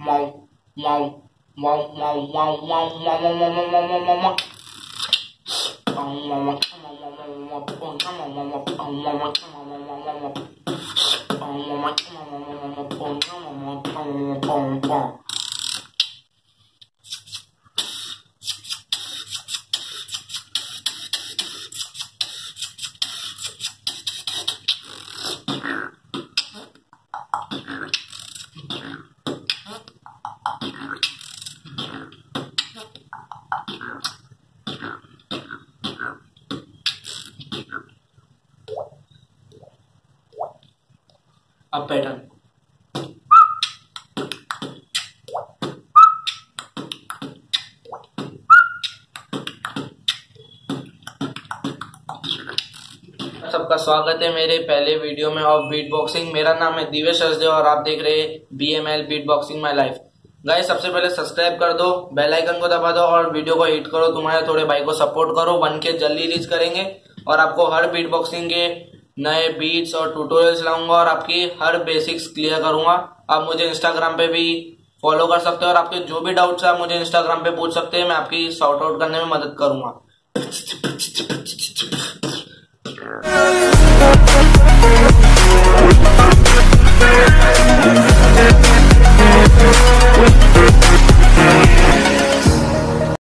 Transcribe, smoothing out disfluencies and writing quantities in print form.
अब पैटर्न। सबका स्वागत है मेरे पहले वीडियो में ऑफ बीट बॉक्सिंग। मेरा नाम है दिव्य सचदेव और आप देख रहे हैं BML beat boxing my life. Guys, सबसे पहले सब्सक्राइब कर दो, बेल आइकन को दबा दो और वीडियो को हिट करो। तुम्हारे थोड़े भाई को सपोर्ट करो, 1K जल्दी रीच करेंगे और आपको हर बीट बॉक्सिंग के नए बीट्स और ट्यूटोरियल्स लाऊंगा और आपकी हर बेसिक्स क्लियर करूंगा। आप मुझे इंस्टाग्राम पे भी फॉलो कर सकते हो और आपके जो भी डाउट्स है आप मुझे इंस्टाग्राम पे पूछ सकते हैं। मैं आपकी सॉर्ट आउट करने में मदद करूंगा।